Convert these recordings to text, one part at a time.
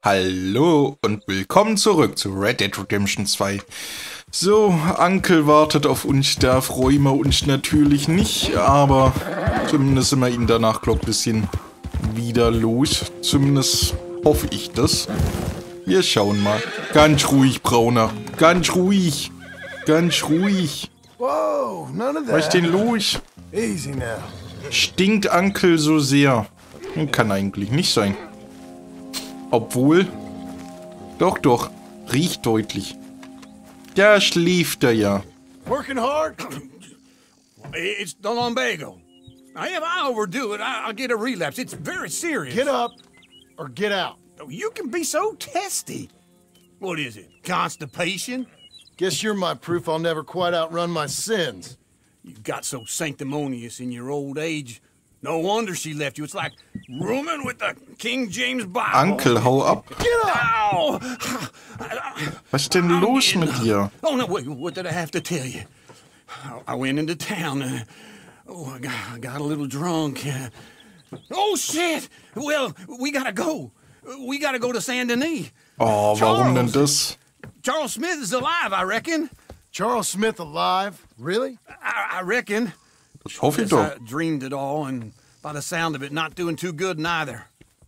Hallo und willkommen zurück zu Red Dead Redemption 2. So, Uncle wartet auf uns, da freuen wir uns natürlich nicht, aber zumindest sind wir ihn danach, glaube ich, ein bisschen wieder los. Zumindest hoffe ich das. Wir schauen mal. Ganz ruhig, Brauner. Ganz ruhig. Ganz ruhig. Whoa, none of that. Was ist denn los? Easy now. Stinkt Uncle so sehr? Kann eigentlich nicht sein. Obwohl... Doch, riecht deutlich. Da schläft er ja. Working hard? It's the lumbago. If I overdo it, I'll get a relapse. It's very serious. Get up or get out. You can be so testy. What is it? Constipation? Guess you're my proof I'll never quite outrun my sins. You got so sanctimonious in your old age. No wonder she left you. It's like rooming with the King James Bible. Uncle, hau ab. Get up! Ow! Was ist denn los mit dir? Oh, no, wait, what did I have to tell you? I went into town. I got a little drunk. Oh, shit! Well, we gotta go. We gotta go to Saint Denis. Oh, warum denn das? Charles Smith is alive, I reckon. Charles Smith alive? Really? I reckon. Ich hoffe Yes, doch. I dreamed it all, and by the sound of it, not doing too good neither.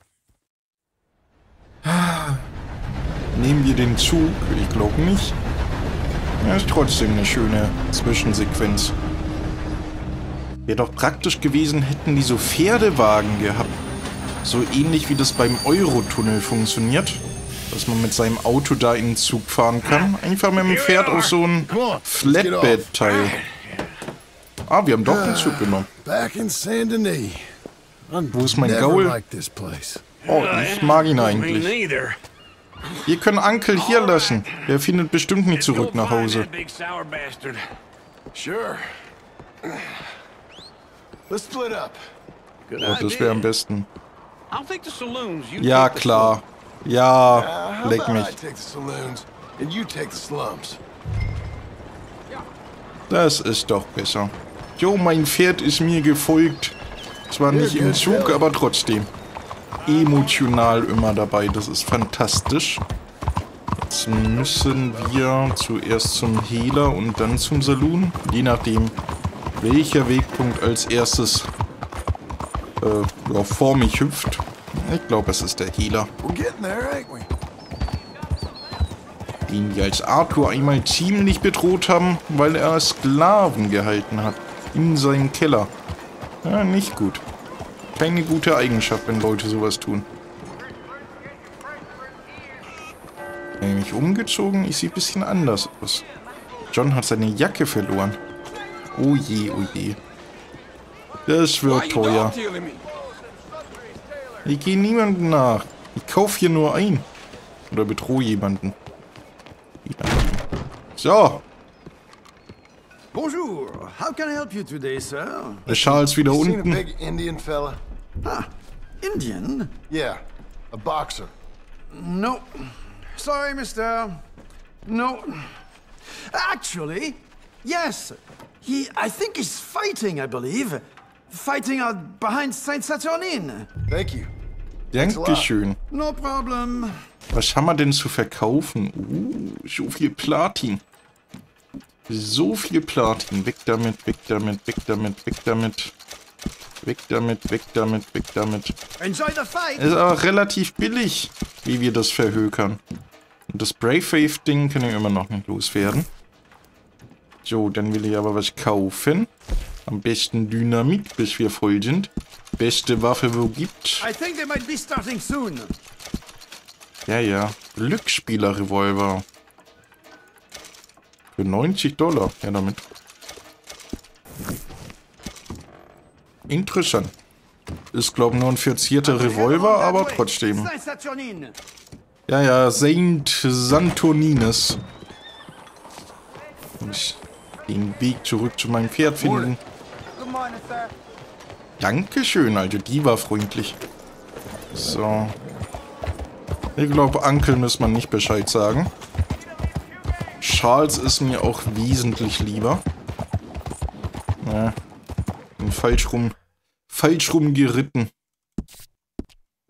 Nehmen wir den Zug? Ich glaube nicht. Ja, ist trotzdem eine schöne Zwischensequenz. Wäre doch praktisch gewesen, hätten die so Pferdewagen gehabt. So ähnlich wie das beim Eurotunnel funktioniert. Dass man mit seinem Auto da in den Zug fahren kann. Einfach mit dem Pferd auf so ein Flatbed-Teil. Ah, wir haben doch den Zug genommen. Back in Saint Denis. Wo ist mein Never Gaul? liked this place. Oh, ich mag ihn Me eigentlich. neither. Wir können Uncle hier lassen. Der findet bestimmt nicht zurück nach Hause. Big sour bastard. Sure. Let's split up. Good Oh, das wäre am besten. I'll take the saloons. You Ja, take the klar. Ja, How leck about mich. I take the saloons and you take the slums? Das ist doch besser. Jo, mein Pferd ist mir gefolgt. Zwar nicht im Zug, aber trotzdem. Emotional immer dabei. Das ist fantastisch. Jetzt müssen wir zuerst zum Hehler und dann zum Saloon. Je nachdem, welcher Wegpunkt als erstes vor mich hüpft. Ich glaube, es ist der Hehler. We're getting there, ain't we? Den wir als Arthur einmal ziemlich bedroht haben, weil er Sklaven gehalten hat. In seinem Keller. Ja, nicht gut. Keine gute Eigenschaft, wenn Leute sowas tun. Nämlich umgezogen, ich sehe ein bisschen anders aus. John hat seine Jacke verloren. Oh je, oh je. Das wird teuer. Ich gehe niemandem nach. Ich kaufe hier nur ein. Oder bedrohe jemanden. So, Bonjour. How can I help you today, sir? der Charles wieder Seen a unten. big Indian fella? Ah, Indian? Yeah, a boxer. No. Sorry, mister. No. Actually, yes. I think he's fighting, I believe. Fighting out behind Saint Saturnin. Thank you. Dankeschön. No problem. Was haben wir denn zu verkaufen? So viel Platin. So viel Platin. Weg damit, weg damit, weg damit, weg damit. Weg damit, weg damit, weg damit. Enjoy the fight. Ist aber relativ billig, wie wir das verhökern. Und das Brave-Wave-Ding kann ich immer noch nicht loswerden. So, dann will ich aber was kaufen. Am besten Dynamit, bis wir voll sind. Beste Waffe, wo gibt. I think they might be starting soon. Ja. Glücksspieler-Revolver. Für $90. Ja, damit. Interessant. Ist, glaube ich, nur ein verzierter Revolver, aber trotzdem. Saint Saturnin. Ja, Saint Santonines. Muss den Weg zurück zu meinem Pferd finden. Dankeschön, also die war freundlich. So. Ich glaube, Uncle muss man nicht Bescheid sagen. Charles ist mir auch wesentlich lieber. Ja, bin falsch rum geritten.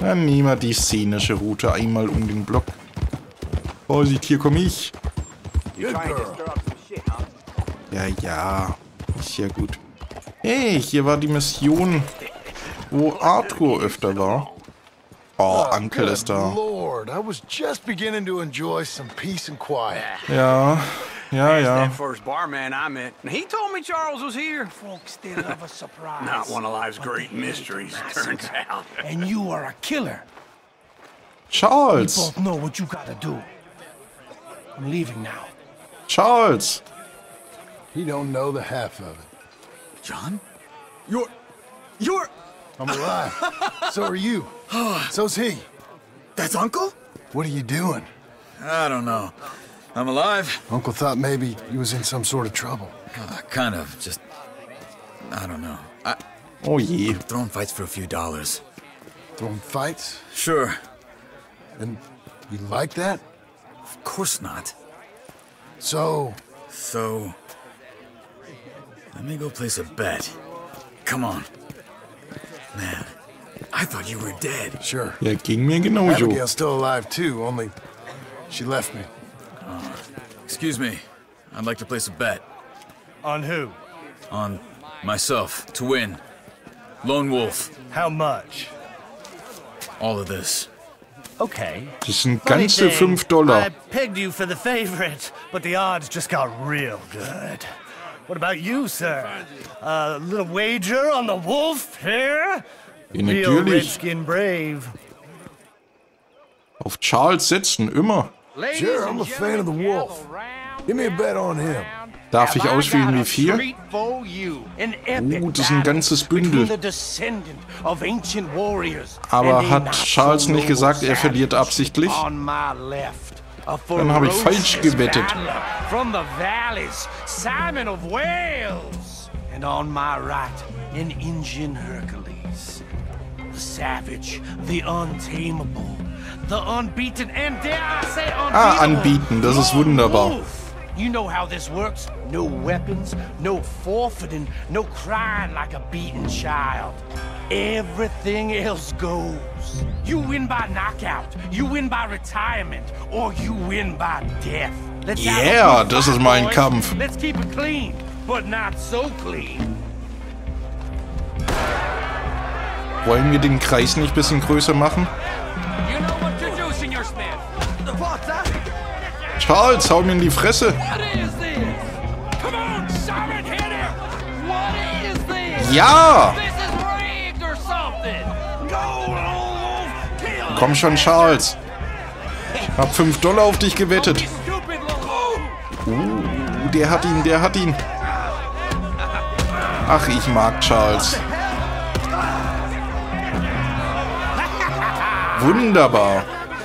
Dann nehmen wir die szenische Route einmal um den Block. Vorsicht, hier komme ich. Good girl. Ja, ja. Ist ja gut. Hey, hier war die Mission, wo Arthur öfter war. Oh, Uncle good ist da. Lord, I was just beginning to enjoy some peace and quiet. Ja, ja, ja. That first barman I met, and he told me Charles was here. Folks still love a surprise. Not one of life's great mysteries, turns out. And you are a killer. Charles! Both know what you gotta do. I'm leaving now. Charles! He don't know the half of it. John? You're... I'm alive. So are you. So's he. That's Uncle? What are you doing? I don't know. I'm alive. Uncle thought maybe you was in some sort of trouble. Kind of. Just... I don't know. Oh je. Throwing fights for a few dollars. Throwing fights? Sure. And you like that? Of course not. So, So... Let me go place a bet. Come on. Man, I thought you were dead. sure. Ja, ging mir genauso. Abigail's still alive too, only she left me. Excuse me. I'd like to place a bet. On who? On myself, to win. Lone Wolf. How much? All of this. Okay. Das sind Funny ganze thing, $5. I pegged you for the favorite, but the odds just got real good. What about you, sir? A little wager on the wolf here? Ja, Real natürlich. redskin brave. Auf Charles setzen, immer. Sure, I'm a fan of the wolf. Give me a bet on him. Darf ich auswählen, wie viel? Das ist ein ganzes Bündel. Aber hat Charles nicht gesagt, er verliert absichtlich? Dann habe ich falsch gewettet. From the valleys, Simon of Wales. And on my right, an Indian Hercules. The savage, the untamable, the unbeaten, and dare I say unbeatable. Anbieten, das ist wunderbar. Wolf. You know how this works. No weapons, no forfeiting, no crying like a beaten child. Everything else goes. You win by knockout, you win by retirement, or you win by death. Let's have a Yeah, good das fight, ist mein boys. Kampf. Let's keep it clean, but not so clean. Wollen wir den Kreis nicht ein bisschen größer machen? You know what you're doing, your Smith. What's that? Charles, hau mir in die Fresse. What is this? Come on, Simon, hit him! What is this? Ja! This is rigged or something! Go, Wolf! Kill Komm schon, Charles. Hab $5 auf dich gewettet. stupid little... Der hat ihn, der hat ihn. Ach, ich mag Charles. Wunderbar.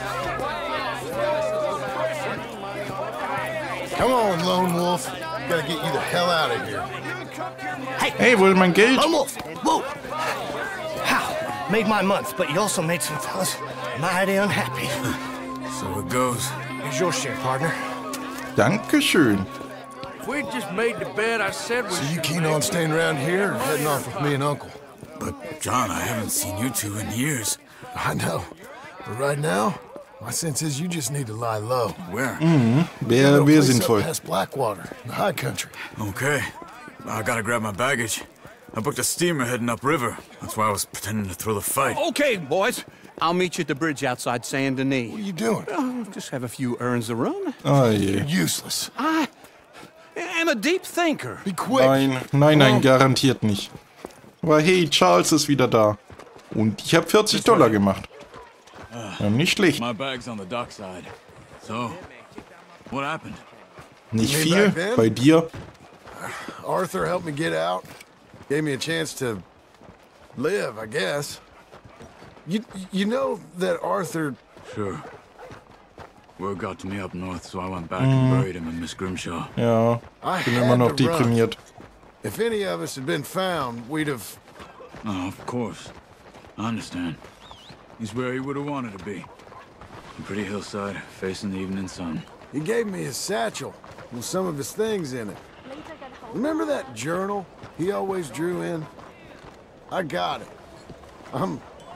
Come on, Lone Wolf. Gotta get you the hell out of here. Hey, wo ist mein Geld? Lone Wolf! Whoa! How? Made my month, but you also made some fellas mighty unhappy. So it goes. Here's your share, partner. Dankeschön. We just made the bet I said we So you keen on staying around here or heading off with me and Uncle? But, John, I haven't seen you two in years. I know. But right now, my sense is you just need to lie low. Where? Wäre Little place up sinnvoll. past Blackwater, in the high country. Okay. I gotta grab my baggage. I booked a steamer heading upriver. That's why I was pretending to throw the fight. Okay, boys. I'll meet you at the bridge outside Saint Denis. What are you doing? Just have a few errands to run. Ah je. Useless. I am a deep thinker. Be quick. Nein, nein, nein, garantiert nicht. Aber hey, Charles ist wieder da. Und ich habe $40 gemacht. Ja, nicht schlecht. My bag's on the dockside. So, what happened? Nicht Me viel back then? bei dir. Arthur helped me get out. Gave me a chance to live, I guess. You know that Arthur... Sure. Word got to me up north, so I went back and buried him in Miss Grimshaw. Ja, I bin immer noch had to run. deprimiert. If any of us had been found, we'd have... Oh, of course. I understand. He's where he would have wanted to be. A pretty hillside, facing the evening sun. He gave me his satchel with some of his things in it. Remember that journal he always drew in? I got it. I'm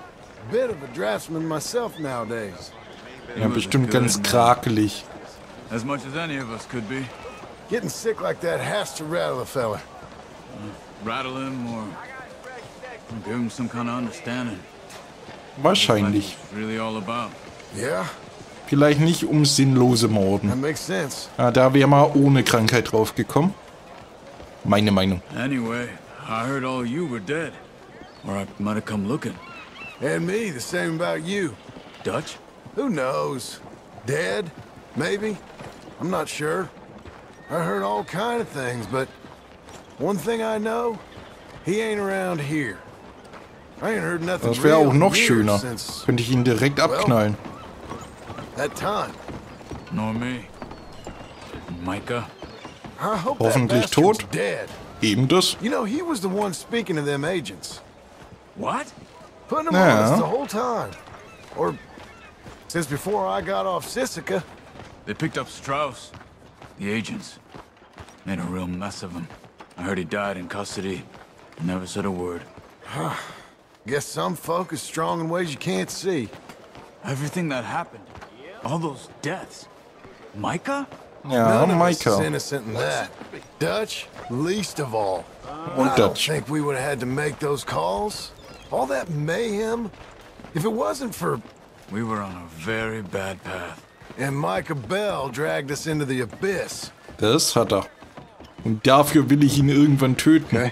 bit of a draftsman myself nowadays. Ja, bestimmt ganz krakelig. As much as any of us could be. Getting sick like that has to rattle a fella. Rattle him or give him some kind of understanding. Wahrscheinlich. What it's really all about. Yeah, Vielleicht nicht ums sinnlose that Morden. makes sense. Ja, da wäre mal ohne Krankheit drauf gekommen. Meine Meinung. Anyway, I heard all you were dead. Or I might have come looking. And me, the same about you. Dutch? Who knows? Dead? Maybe? I'm not sure. I heard all kind of things, but one thing I know, he ain't around here. I ain't heard nothing Das wäre auch real in noch years schöner. since Könnte ich ihn direkt abknallen. that time. Nor me. Micah? I hope Hoffentlich that bastard's tot. dead. Eben das. You know, he was the one speaking to them agents. What? Putting them Yeah. on us the whole time. Or since before I got off Sisika. They picked up Strauss. The agents. Made a real mess of him. I heard he died in custody. Never said a word. Guess some folk is strong in ways you can't see. Everything that happened. All those deaths. Micah? Ja, None of us is Micah. innocent in that. Dutch, least of all. Und I don't Dutch. think we would have had to make those calls. All that mayhem. If it wasn't for... We were on a very bad path. And Micah Bell dragged us into the abyss. Das hat er. Und dafür will ich ihn irgendwann töten.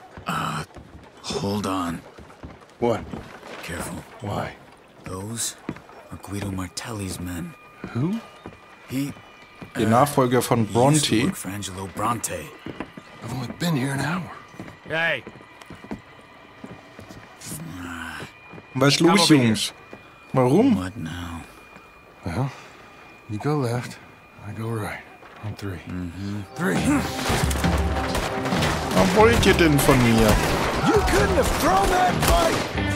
Hold on. What? Careful. Why? Those are Guido Martelli's men. Who? He Der Nachfolger von used to Bronte. work for Angelo Bronte. I've only been here an hour. Hey, Was ist los, Jungs? Warum? What now? Well, you go left, I go right. On three. Three. Was wollt ihr denn von mir? You couldn't have thrown that fight!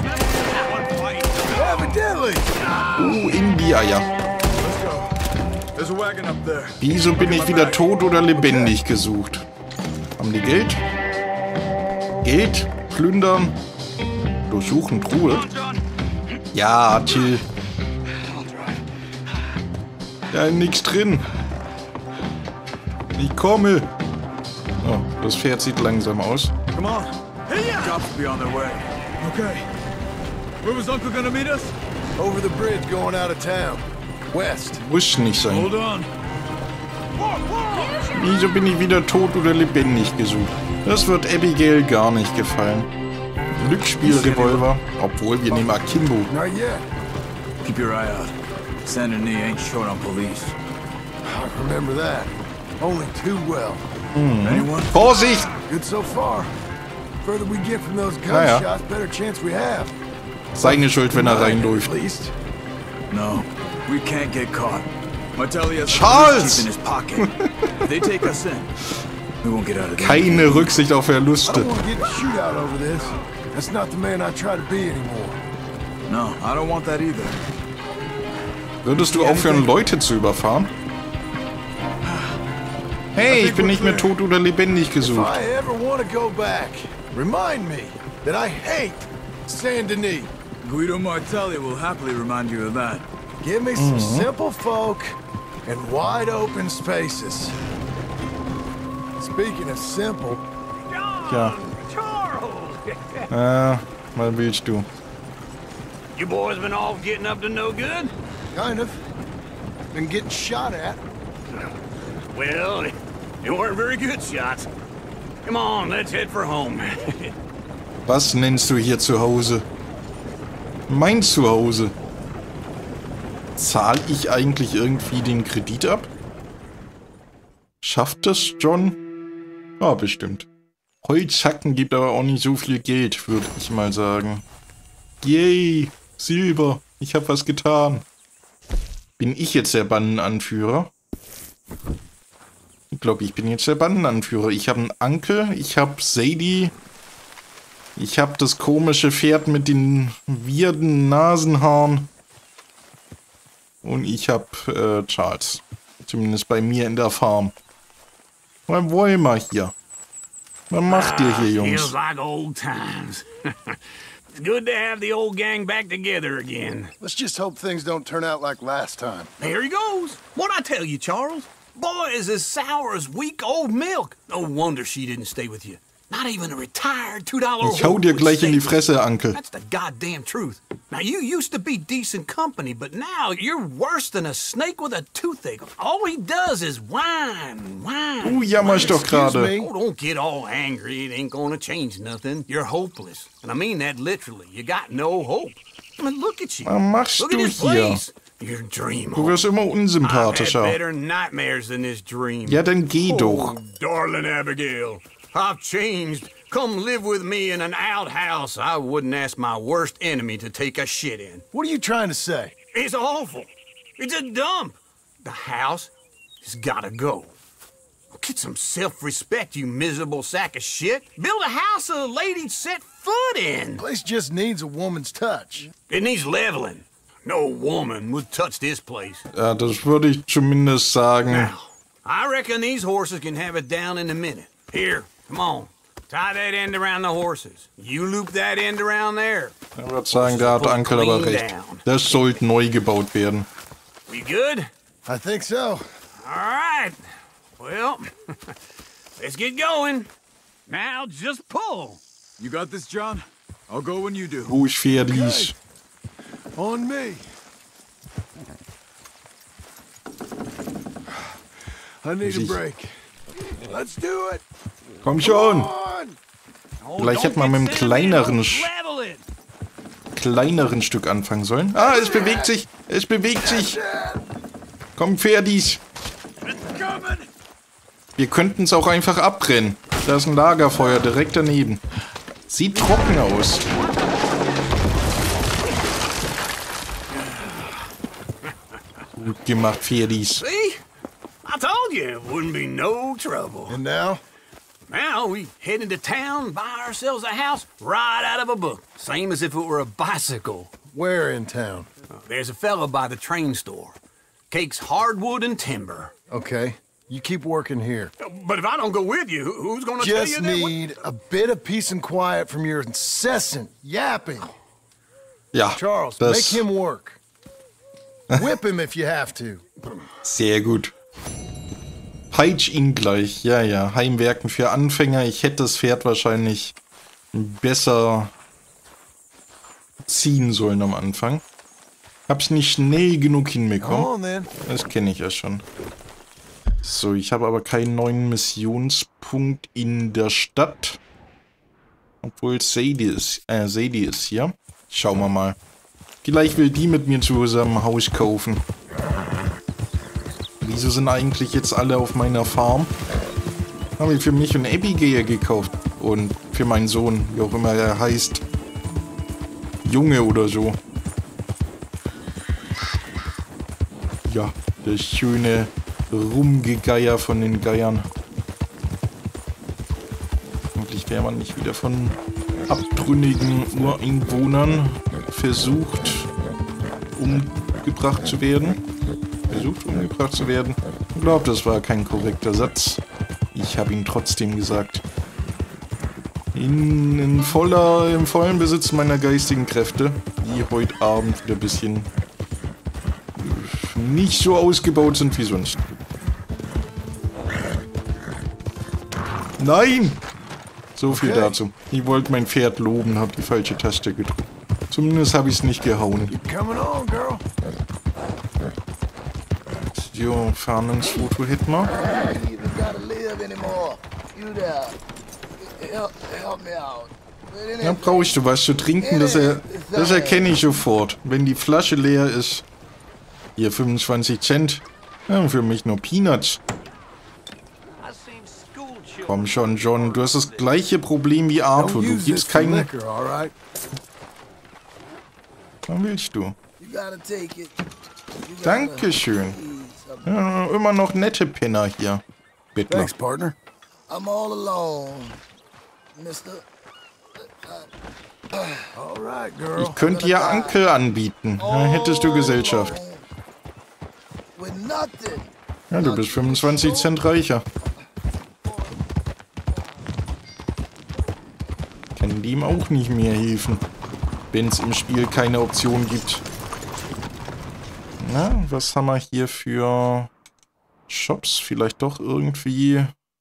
Evidently! In die Eier. There's a wagon up there. Wieso bin ich wieder tot oder lebendig gesucht? Haben die Geld? Geld? Plündern? Durchsuchen Truhe? Ja, chill. Da ist nichts drin. Ich komme. Oh, das Pferd sieht langsam aus. Come on. Cops will be on their way. Okay. Where was Uncle gonna meet us? Over the bridge going out of town. West. Muss nicht sein. Hold on. Wieso bin ich wieder tot oder lebendig gesucht? Das wird Abigail gar nicht gefallen. Glücksspielrevolver, obwohl wir nehmen Akimbo. Not yet. Keep your eye out. Saint Denis ain't short on police. I remember that. Only too well. Anyone? Vorsicht! Good so far. Further we get from those Naja. gunshots, better chance we have. Seine Schuld, wenn er rein At durfte. least. No, we can't get caught. Martelli has Charles! the police chief in his pocket. If they take us in, we won't get out of there. Keine Rücksicht auf I Verluste. don't want to get in a shootout over this. That's not the man I try to be anymore. No, I don't want that either. Würdest du aufhören, Leute zu überfahren? Hey, ich bin nicht mehr tot oder lebendig If gesucht. I ever want to go back, remind me that I hate Saint Denis. Guido Martelli will happily remind you of that. Give me some simple folk and wide open spaces. Speaking of simple, Ja. Was willst du? you boys been all getting up to no good? kind of. Been getting shot at. Well, they weren't very good shots. Come on, let's head for home. Was nennst du hier zu Hause? Mein Zuhause. Zahl ich eigentlich irgendwie den Kredit ab? Schafft das John? Ja, bestimmt. Holzhacken gibt aber auch nicht so viel Geld, würde ich mal sagen. Yay, Silber, ich habe was getan. Bin ich jetzt der Bandenanführer? Ich glaube, ich bin jetzt der Bandenanführer. Ich habe einen Ankel, ich habe Sadie, ich habe das komische Pferd mit den weirden Nasenhaaren und ich habe Charles. Zumindest bei mir in der Farm. Was wollen wir hier? Was macht ihr hier, Jungs? Feels like old times. It's good to have the old gang back together again. Let's just hope things don't turn out like last time. Here he goes. What'd I tell you, Charles? Boy is as sour as week-old milk. No wonder she didn't stay with you. Not even a retired $2 Ich hau dir gleich in die Fresse, Uncle. That's the goddamn truth. Now, you used to be decent company, but now you're worse than a snake with a toothache. All he does is whine. Du jammerst doch gerade. Oh, don't get all angry. It ain't gonna change nothing. You're hopeless. And I mean that literally. You got no hope. I mean, look at you. Was machst Look du at this hier? place. Your dream Du home. wirst immer I've had unsympathischer. better nightmares than this dream. Ja, dann geh doch. Oh, darling Abigail, I've changed. Come live with me in an outhouse I wouldn't ask my worst enemy to take a shit in. What are you trying to say? It's awful. It's a dump. The house has gotta go. Get some self-respect, you miserable sack of shit. Build a house a lady'd set foot in. Place just needs a woman's touch. It needs leveling. No woman would touch this place. Ja, das würde ich zumindest sagen. Now, I reckon these horses can have it down in a minute. Here, come on. Tie that end around the horses. You loop that end around there. Ich würde sagen, da hat Uncle aber recht. Das sollte neu gebaut werden. We good? I think so. All right. Well, let's get going. Now just pull. You got this, John? I'll go when you do. Ruhig, Pferdis. On me. I need a break. Let's do it. Komm schon. On. Oh, Vielleicht don't hätte man get mit dem sentimental. kleineren Level it. Stück anfangen sollen. Ah, es bewegt sich. Es bewegt sich. Komm, Pferdis. Wir könnten es auch einfach abbrennen. Da ist ein Lagerfeuer direkt daneben. Sieht trocken aus. Gut gemacht, Pferdis. See? I told you it wouldn't be no trouble. And now? Now we head into town, buy ourselves a house right out of a book. Same as if it were a bicycle. Where in town? There's a fella by the train store. Cakes hardwood and timber. Okay. You keep working here. But if I don't go with you, who's gonna tell you Just that? need a bit of peace and quiet from your incessant yapping. Ja, Charles, make das him work. Whip him if you have to. sehr gut. Peitsch ihn gleich. Ja, ja. Heimwerken für Anfänger. Ich hätte das Pferd wahrscheinlich besser ziehen sollen am Anfang. Hab's nicht schnell genug Come hinbekommen. on then. Das kenne ich ja schon. So, ich habe aber keinen neuen Missionspunkt in der Stadt. Obwohl Sadie ist hier. Schauen wir mal. Vielleicht will die mit mir zusammen ein Haus kaufen. Wieso sind eigentlich jetzt alle auf meiner Farm? Habe ich für mich und Abigail gekauft. Und für meinen Sohn, wie auch immer er heißt. Junge oder so. Ja, das schöne Rumgegeier von den Geiern. Hoffentlich wäre man nicht wieder von abtrünnigen Ureinwohnern versucht umgebracht zu werden. Ich glaube, das war kein korrekter Satz. Ich habe ihn trotzdem gesagt. Im vollen Besitz meiner geistigen Kräfte, die heute Abend wieder ein bisschen nicht so ausgebaut sind wie sonst. Nein! So viel dazu. Ich wollte mein Pferd loben, habe die falsche Taste gedrückt. Zumindest habe ich es nicht gehauen. Coming on, girl. Jo, Fahndungsfoto hätten wir. Ja, brauchst du was zu trinken? Das erkenne ich sofort. Wenn die Flasche leer ist. Hier 25 Cent. Ja, für mich nur Peanuts. Komm schon, John. Du hast das gleiche Problem wie Arthur. Du gibst keinen... Was willst du? Dankeschön. Ja, immer noch nette Penner hier. Bitte. Thanks, partner. I'm all alone, Mister. All right, girl. Ich könnte dir Uncle anbieten. Dann hättest du Gesellschaft. With nothing. Ja, du bist 25 Cent reicher. Kann ihm auch nicht mehr helfen. wenn es im Spiel keine Option gibt. Na, was haben wir hier für Shops? Vielleicht doch irgendwie...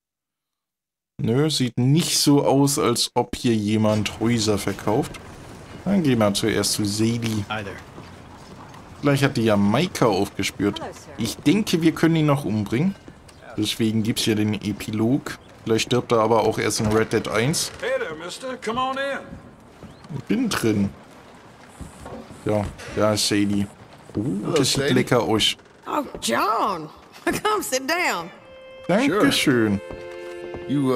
Nö, sieht nicht so aus, als ob hier jemand Häuser verkauft. Dann gehen wir zuerst zu Sadie. Vielleicht hat die ja Micah aufgespürt. Ich denke, wir können ihn noch umbringen. Deswegen gibt es hier den Epilog. Vielleicht stirbt er aber auch erst in Red Dead 1. Hey there, mister. Come on in. Ich bin drin. Ja, da ist Sadie. Das sieht lecker aus. Oh, John. Come sit down. Dankeschön. You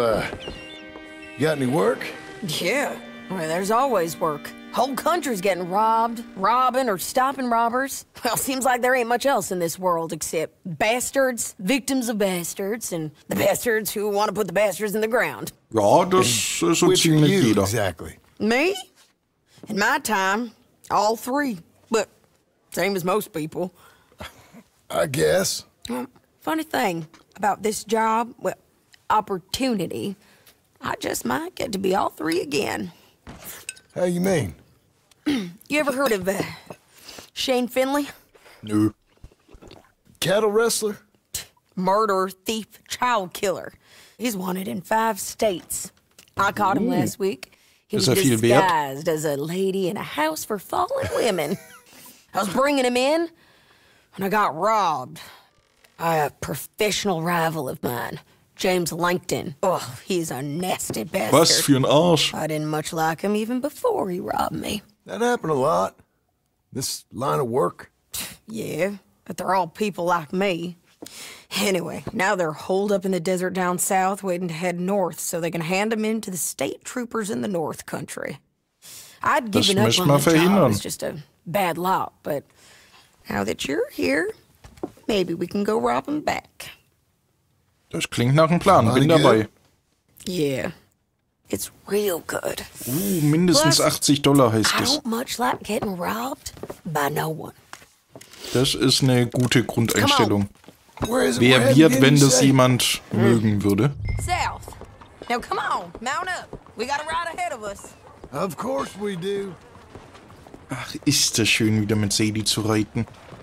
got any work? Yeah. Well, there's always work. Whole country's getting robbed, robbing, or stopping robbers. Well, seems like there ain't much else in this world except bastards, victims of bastards, and the bastards who want to put the bastards in the ground. Ja, das ist so ziemlich jeder. Exactly. Me? In my time, all three. But same as most people. I guess. Funny thing about this job, well, opportunity, I just might get to be all three again. How you mean? You ever heard of Shane Finley? Nö. Cattle wrestler? Murderer, thief, child killer. He's wanted in 5 states. I caught him last week. He was disguised as a lady in a house for fallen women. I was bringing him in, and I got robbed by a professional rival of mine, James Langton. Oh, he's a nasty bastard. Was für ein Arsch. I didn't much like him even before he robbed me. That happened a lot. This line of work. Yeah, but they're all people like me. Anyway, now they're holed up in the desert down south, waiting to head north so they can hand them in to the state troopers in the North Country. I'd given up on the job. It's just a bad lot, but now that you're here, maybe we can go rob them back. Das klingt nach einem Plan. Bin dabei. Yeah, it's real good. Mindestens $80 heißt I es. don't much like getting robbed by no one. Das ist eine gute Grundeinstellung. Where Wer wird, wenn das jemand mögen würde? South. Now come on, mount up. We got a ride ahead of us. Of course we do. Ach, ist das schön, wieder mit Sadie zu reiten.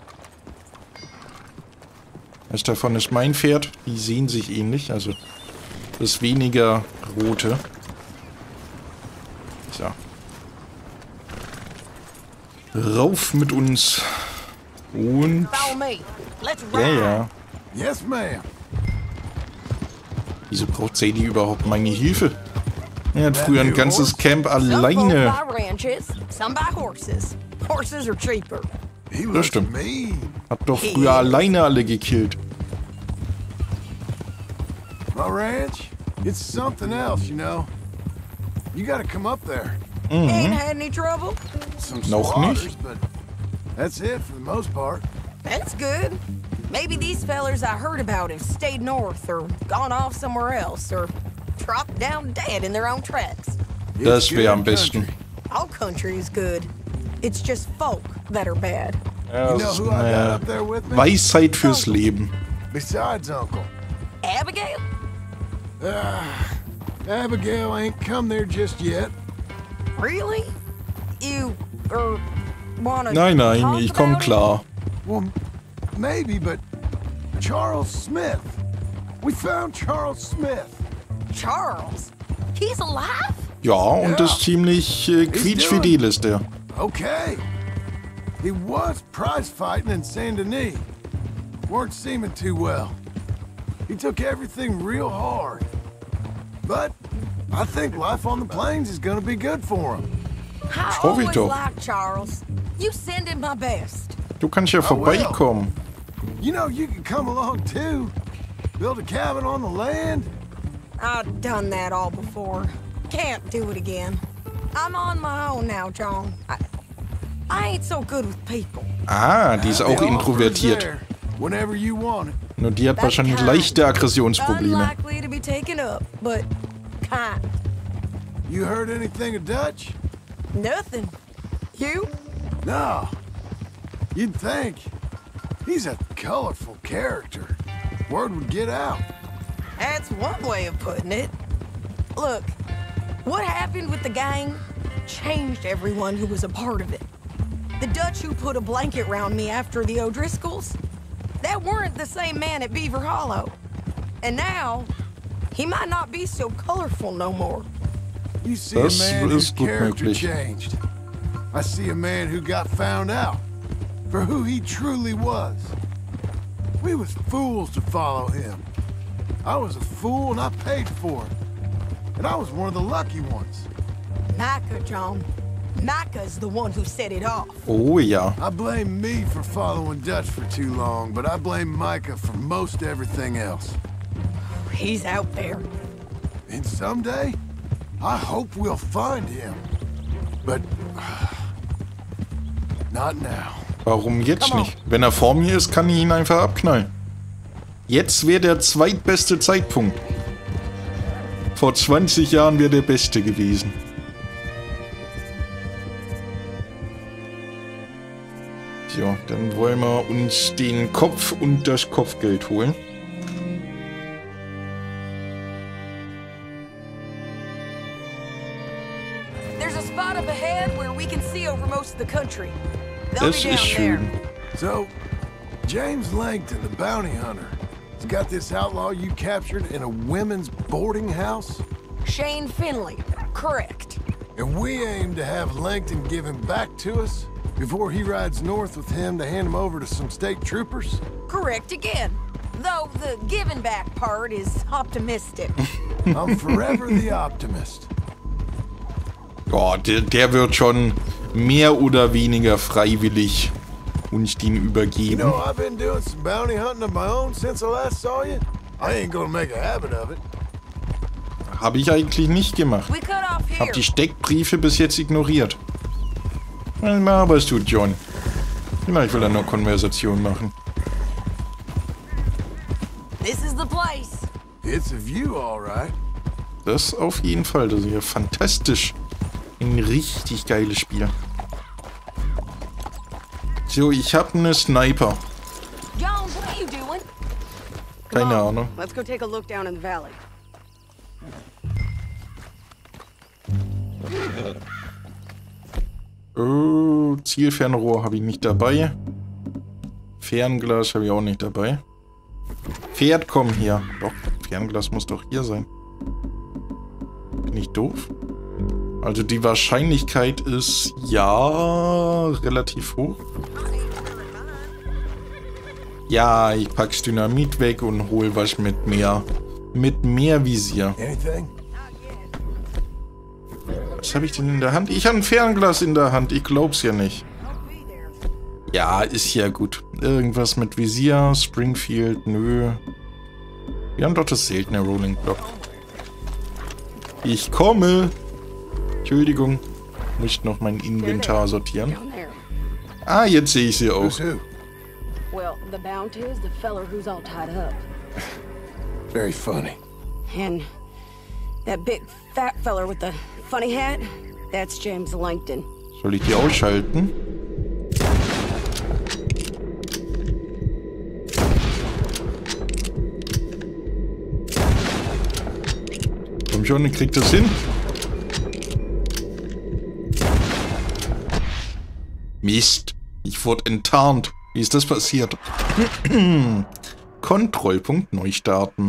Das davon ist mein Pferd. Die sehen sich ähnlich. Also, das weniger rote. So. Rauf mit uns. Und... Ja. Yes, ma'am. Wieso braucht Sadie überhaupt meine Hilfe? Er hat früher ein ganzes Camp alleine. Das stimmt. Hat doch früher alleine alle gekillt. My ranch, it's something else, you know. You gotta come up there. Ain't had any trouble? Some Noch nicht. slaughters, but that's it for the most part. That's good. Maybe these fellers I heard about have stayed north or gone off somewhere else or dropped down dead in their own tracks. Das wäre am besten. All country is good. It's just folk that are bad. You know who I got up there with me? Weisheit fürs Leben. Besides Uncle. Abigail? Abigail ain't come there just yet. Really? You, wanna Nein, talk ich komm about klar. Well, maybe, but Charles Smith. We found Charles Smith. Charles? He's alive? Ja, und das ziemlich quietschfidel ist der. Okay. He was prize fighting in Saint Denis. Weren't seeming too well. He took everything real hard. But I think life on the plains is gonna be good for him. I always like Charles. You send him my best. Du kannst ja vorbeikommen. You know, you can come along too. Build a cabin on the land. I've done that all before. Can't do it again. I'm on my own now, John. I ain't so good with people. Ah, die ist auch introvertiert. Whenever you want it. Nur die hat wahrscheinlich leichte Aggressionsprobleme. Unlikely to be taken up, but kind. You heard anything of Dutch? Nothing. You? No. You'd think. He's a colorful character. Word would get out. That's one way of putting it. Look, what happened with the gang? changed everyone who was a part of it. The Dutch who put a blanket round me after the O'Driscolls, that weren't the same man at Beaver Hollow. And now, he might not be so colorful no more. You see a man whose character changed. I see a man who got found out for who he truly was. We was fools to follow him. I was a fool and I paid for it. And I was one of the lucky ones. Micah, John. Micah's the one who set it off. Oh, ja. I blame me for following Dutch for too long, but I blame Micah for most everything else. He's out there. And someday, I hope we'll find him. But not now. Warum jetzt nicht? Wenn er vor mir ist, kann ich ihn einfach abknallen. Jetzt wäre der zweitbeste Zeitpunkt. Vor 20 Jahren wäre der beste gewesen. So, dann wollen wir uns den Kopf und das Kopfgeld holen. Das ist schön. So, James Langton, the bounty hunter, has got this outlaw you captured in a women's boarding house? Shane Finley, correct. And we aim to have Langton give him back to us before he rides north with him to hand him over to some state troopers? Correct again. Though the giving back part is optimistic. I'm forever the optimist. Ja, der wird schon mehr oder weniger freiwillig uns den übergeben. You know, I've been doing some bounty hunting of my own since I last saw you. I ain't gonna make a habit of it. Habe ich eigentlich nicht gemacht. Hab die Steckbriefe bis jetzt ignoriert. Was arbeitest du, John? Vielleicht will er nur Konversation machen. This is the place. It's a view, all right. Das auf jeden Fall. Das ist ja fantastisch. Ein richtig geiles Spiel. So, ich habe eine Sniper. John, what are you doing? Keine Ahnung. Let's go take a look down in the valley. Oh, Zielfernrohr habe ich nicht dabei. Fernglas habe ich auch nicht dabei. Pferd, komm hier. Doch, Fernglas muss doch hier sein. Bin ich doof? Also die Wahrscheinlichkeit ist, ja, relativ hoch. Ja, ich pack's Dynamit weg und hol was mit mehr Visier. Was habe ich denn in der Hand? Ich habe ein Fernglas in der Hand. Ich glaub's ja nicht. Ja, ist ja gut. Irgendwas mit Visier, Springfield, nö. Wir haben doch das seltene Rolling Block. Ich komme. Entschuldigung. Muss ich noch mein Inventar sortieren. Ah, jetzt sehe ich sie auch. Well, the bounty is the feller who's all tied up. Very funny. And that big fat feller with the funny hat, that's James Langton. Soll ich die ausschalten? Komm schon, ich krieg das hin. Mist, ich wurde enttarnt. Wie ist das passiert? Kontrollpunkt neu starten.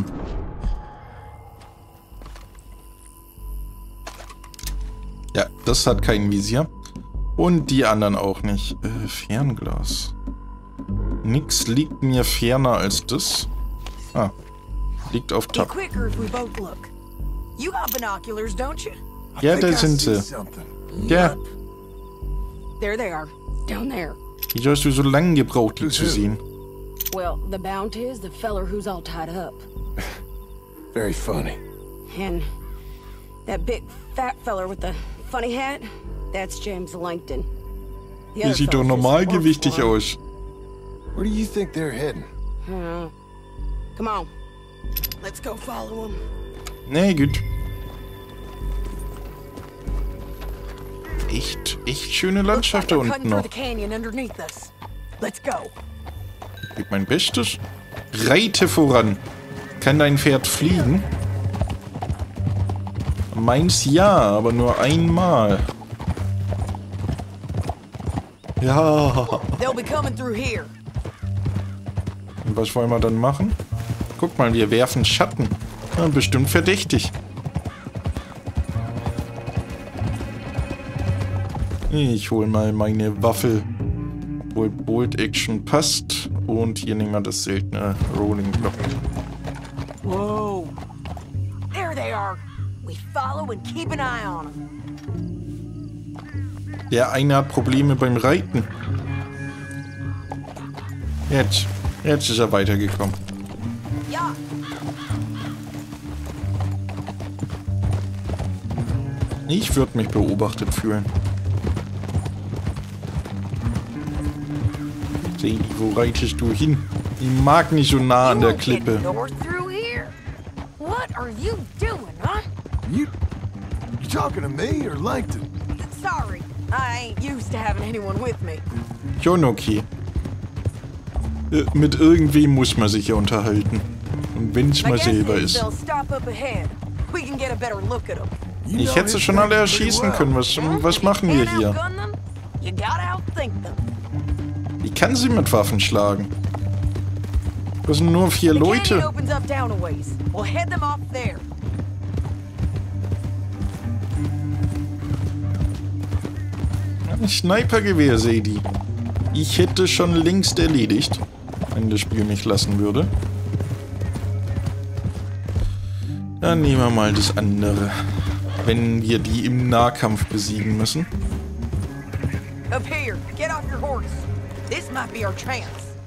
Ja, das hat kein Visier. Und die anderen auch nicht. Fernglas. Nix liegt mir ferner als das. Ah, liegt auf Tab. Ja, da sind sie. Ja. Wieso hast du so lange gebraucht, die zu sehen? Well, the bounty is the feller who's all tied up. Very funny. And that big fat feller with the funny hat, that's James Langton. Die sieht doch normalgewichtig aus. Where do you think they're heading? Come on. Let's go follow them. Nee, gut. Echt schöne Landschaft da unten noch. Gib mein Bestes. Reite voran. Kann dein Pferd fliegen? Meins ja, aber nur einmal. Ja. They'll be coming through here. Und was wollen wir dann machen? Guck mal, wir werfen Schatten. Ja, bestimmt verdächtig. Ich hol mal meine Waffe. Wo Bolt Action passt. Und hier nehmen wir das seltene Rolling Block. Whoa. There they are. We follow and keep an eye on them. Der eine hat Probleme beim Reiten. Jetzt ist er weitergekommen. Ja. Ich würde mich beobachtet fühlen. Sadie, wo reitest du hin? Ich mag nicht so nah an der Klippe. What are you doing, huh? You talking to me or Langton? Sorry, I ain't used to having anyone with me. Schon okay. Mit irgendwem muss man sich ja unterhalten. Und wenn es mal selber ist. Ich hätte sie schon alle erschießen können. Was machen wir hier? Ich kann sie mit Waffen schlagen. Das sind nur 4 Leute. Ein Snipergewehr, Sadie. Ich hätte schon längst erledigt, wenn das Spiel mich lassen würde. Dann nehmen wir mal das andere. Wenn wir die im Nahkampf besiegen müssen. Up here, get off your horse. This might be our chance.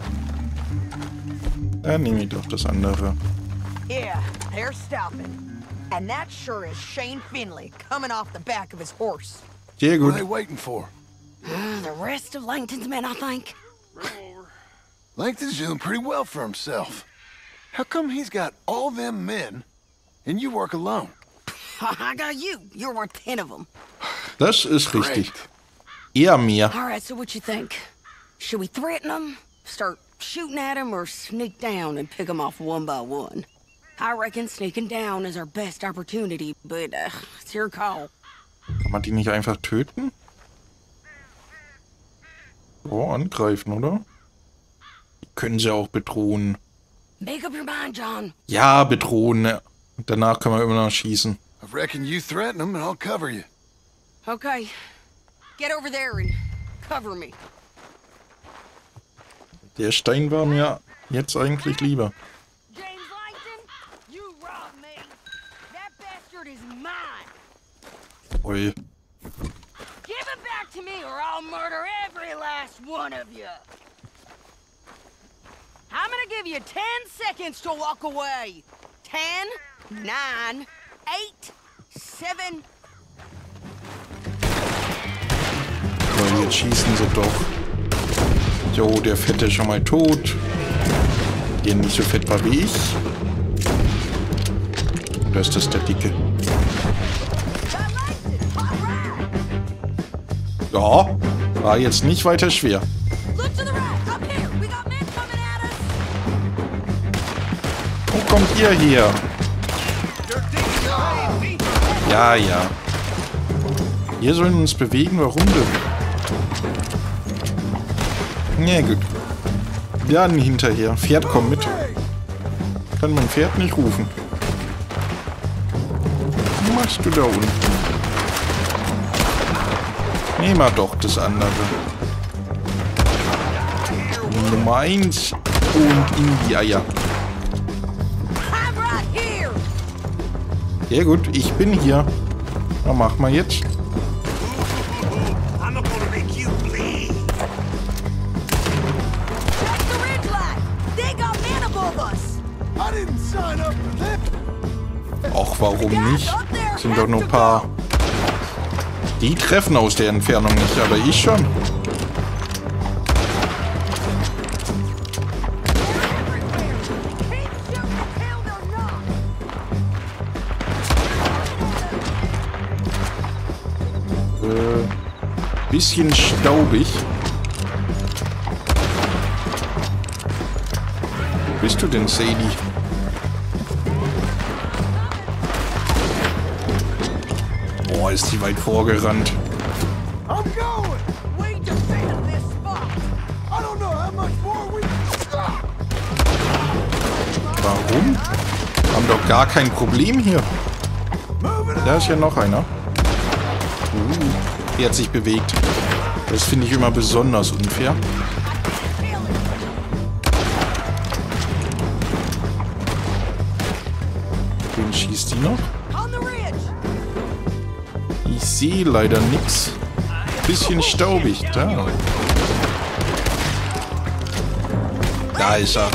Dann nehme ich doch das andere. Yeah, they're stopping. And that sure is Shane Finley coming off the back of his horse. Sehr gut. What are they waiting for? The rest of Langton's men, I think. Langton's doing pretty well for himself. How come he's got all them men and you work alone? I got you. You're worth 10 of them. Das ist richtig. Eher mehr. All right, so what you think? Should we threaten them, start shooting at them, or sneak down and pick them off one by one? I reckon sneaking down is our best opportunity, but it's your call. Kann man die nicht einfach töten? Oh, angreifen, oder? Die können sie auch bedrohen. Make up your mind, John. Ja, bedrohen. Danach können wir immer noch schießen. I reckon you threaten them and I'll cover you. Okay. Get over there and cover me. Der Stein war mir jetzt eigentlich lieber. James Langton, you robbed me. That bastard is mine. Ui. Give it back to me or I'll murder every last one of you. I'm gonna give you 10 seconds to walk away. 10, 9, 8, 7. So, jetzt schießen sie doch. Jo, der Fette ist schon mal tot. Der nicht so fett war wie ich. Da ist das der Dicke. Ja, war jetzt nicht weiter schwer. Wo kommt ihr her? Ja, ja. Wir sollen uns bewegen, warum denn? Ja, gut. Ja, hinterher. Pferd, komm mit. Kann mein Pferd nicht rufen. Was machst du da unten? Nehmen wir doch das andere. Nummer 1 und in die Eier. Sehr gut, ich bin hier. Was machen wir jetzt? Och, warum nicht? Sind doch nur ein paar. Die treffen aus der Entfernung nicht, aber ich schon. Bisschen staubig. Wo bist du denn, Sadie? Boah, ist die weit vorgerannt. I'm going. We defend this Warum? Haben doch gar kein Problem hier. Da ist ja noch einer. Der hat sich bewegt. Das finde ich immer besonders unfair. Wen schießt die noch? Ich sehe leider nichts. Bisschen staubig. Da. Da ist er.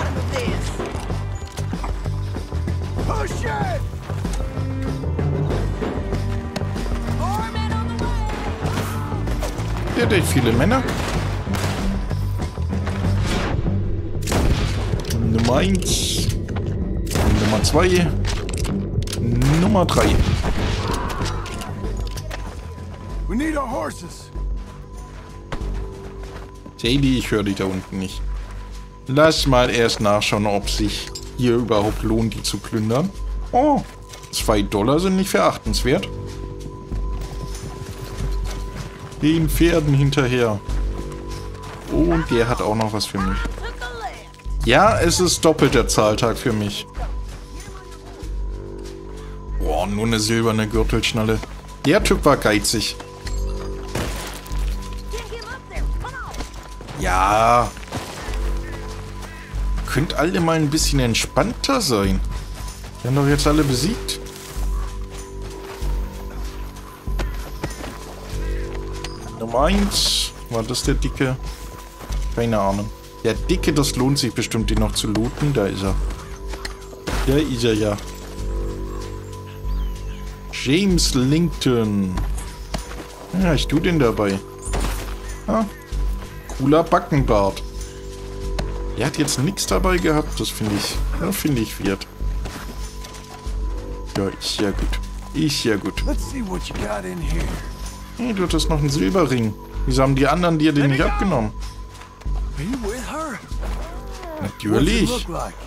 Der hat echt viele Männer. Nummer 1. Nummer 2. Nummer 3. We need our horses. Sadie, ich höre dich da unten nicht. Lass mal erst nachschauen, ob sich hier überhaupt lohnt, die zu plündern. Oh, $2 sind nicht verachtenswert. Den Pferden hinterher. Und der hat auch noch was für mich. Ja, es ist doppelter Zahltag für mich. Boah, nur eine silberne Gürtelschnalle. Der Typ war geizig. Ja. Könnt alle mal ein bisschen entspannter sein. Wir haben doch jetzt alle besiegt. Nummer 1. War das der Dicke? Keine Ahnung. Der Dicke, das lohnt sich bestimmt, den noch zu looten. Da ist er. Da ist er ja. James Lincoln. Ja, ich tue den dabei. Ah, cooler Backenbart. Er hat jetzt nichts dabei gehabt. Das finde ich, ja, finde ich weird. Ja, ist ja gut. Ist ja gut. Hey, du hattest noch einen Silberring. Wieso haben die anderen dir den nicht abgenommen? Natürlich.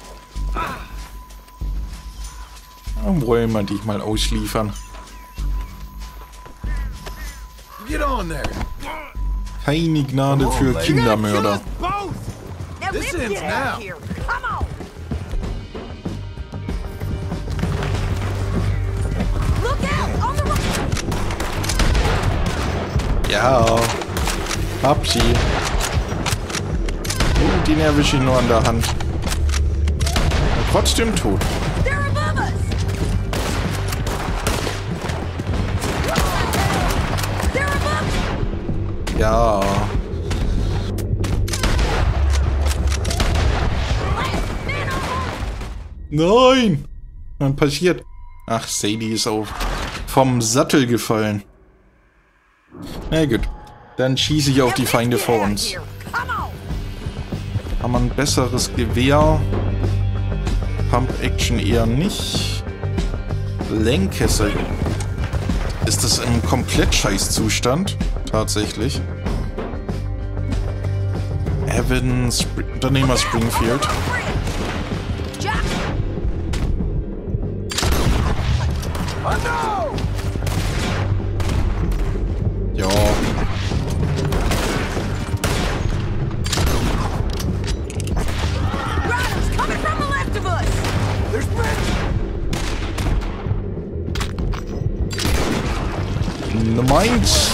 Dann wollen wir dich mal ausliefern. Keine Gnade für Kindermörder. Ja, hab sie. Und den erwische ich nur an der Hand. Und trotzdem tot. Ja. Nein! Was passiert? Ach, Sadie ist auf vom Sattel gefallen. Na gut. Dann schieße ich auf die Feinde vor uns. Haben wir ein besseres Gewehr? Pump-Action eher nicht. Lancaster. Ist das im komplett Scheißzustand? Tatsächlich. Evans, Unternehmer Springfield. Ja. Nummer 1.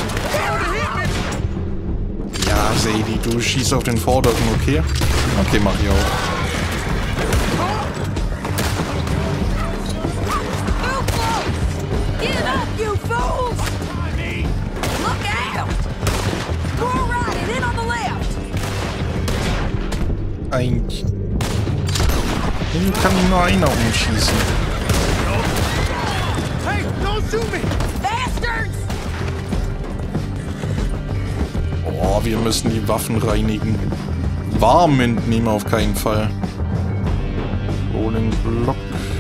Ja, Sadie, du schießt auf den Vorderen, okay? Okay, mach ich auch. Eigentlich. Den kann nur einer umschießen. Hey, don't shoot me! Oh, wir müssen die Waffen reinigen. Warm entnehmen auf keinen Fall. Bowling Block.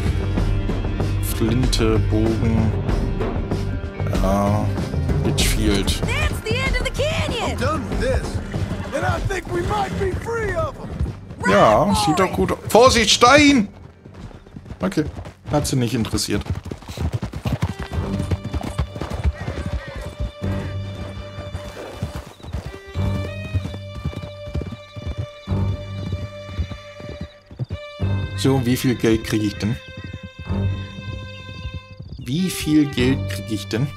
Flinte, Bogen. Ja. Litchfield. Ja, sieht doch gut aus. Vorsicht, Stein! Okay, hat sie nicht interessiert. So, wie viel Geld kriege ich denn? Wie viel Geld kriege ich denn?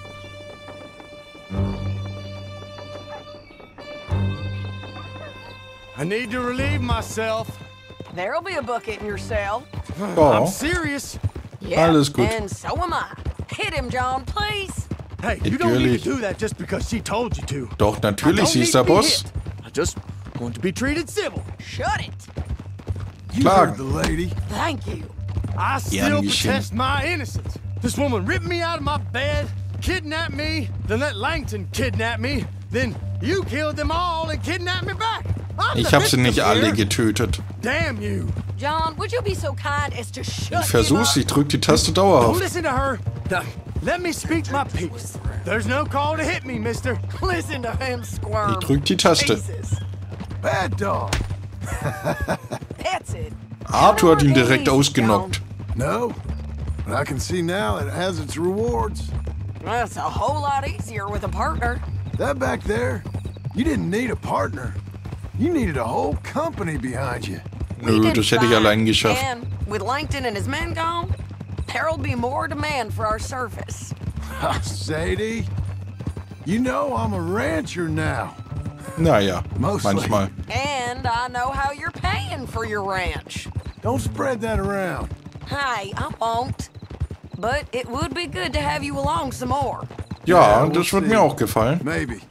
I need to relieve myself. There'll be a bucket in your cell. I'm serious. Yeah, alles gut. And so am I. Hit him, John, please. Hey, you don't need to do that just because she told you to. Doch, natürlich, sie ist der Boss. I just want to be treated civil. Shut it. You heard the lady. Thank you. I still protest my innocence. This woman ripped me out of my bed, kidnapped me, then let Langton kidnap me, then you killed them all and kidnapped me back. Ich habe sie nicht alle getötet. Damn you. John, would you be so kind as to shut Ich versuch's, ich drück die Taste Don't dauerhaft. listen to her. Now, let me speak my piece. There's no call to hit me, mister. Listen to him squirm. Ich drück die Taste. Jesus. Bad dog. That's it. Arthur hat ihn direkt ausgenockt. No, but I can see now it has its rewards. That's a whole lot easier with a partner. That back there, you didn't need a partner. You needed a whole company behind you. Nö, das hätte ich allein geschafft. And with Langton and his men gone, there'll be more demand for our service. Sadie, you know I'm a rancher now. Naja, Mostly. manchmal. And I know how you're paying for your ranch. Don't spread that around. Hey, I won't. But it would be good to have you along some more. Ja, das wird mir auch gefallen. Maybe.